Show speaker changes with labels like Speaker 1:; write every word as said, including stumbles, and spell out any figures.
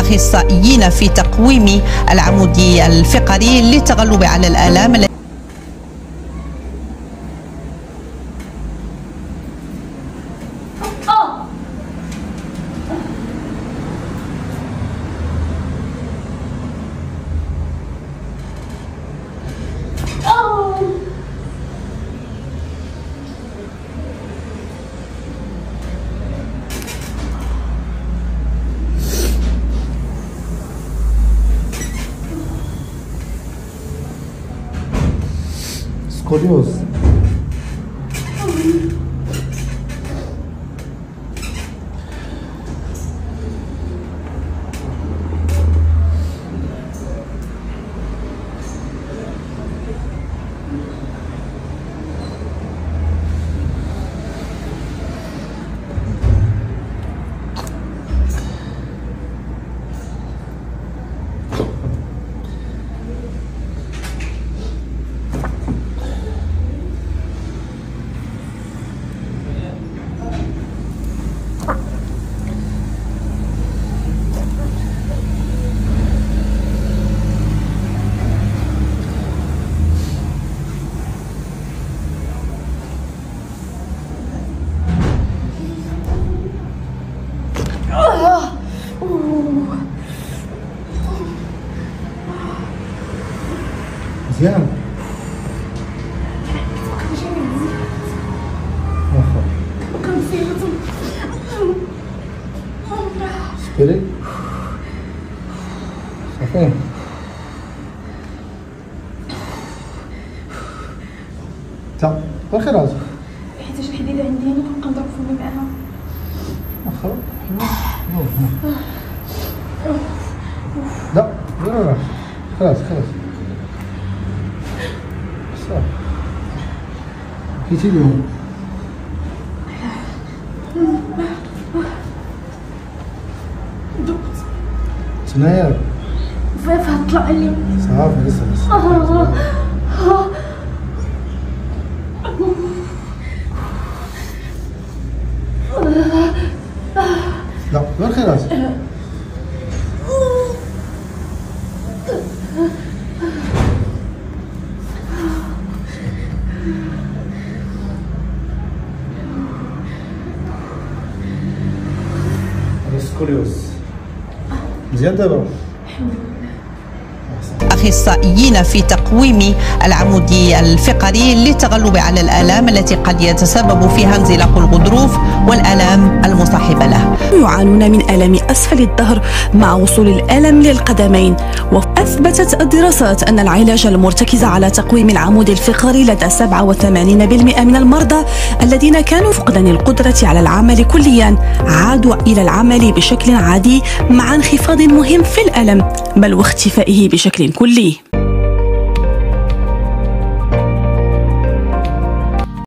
Speaker 1: أخصائيين في تقويم العمودي الفقري للتغلب على الآلام.
Speaker 2: سكوليوز. مزيان. سبيري صافي. تا واخا راسك
Speaker 3: حيتاش الحديده عندي انا كنبقى نضرب فمي معاها.
Speaker 2: واخا لا لا لا خلاص خلاص صافي كيتي اليوم
Speaker 3: دقت
Speaker 2: تنايا
Speaker 3: فيها طلع لي
Speaker 2: صافي لسه لسه لا غير خير راسك. سكوليوز مزيان دابا.
Speaker 1: أخصائيين في تقويم العمودي الفقري للتغلب على الآلام التي قد يتسبب فيها انزلاق الغضروف والآلام المصاحبة له.
Speaker 4: يعانون من ألم أسفل الظهر مع وصول الألم للقدمين. وأثبتت الدراسات أن العلاج المرتكز على تقويم العمود الفقري لدى سبعة وثمانين بالمئة من المرضى الذين كانوا فقدان القدرة على العمل كليا عادوا إلى العمل بشكل عادي مع انخفاض مهم في الألم بل واختفائه بشكل كلي.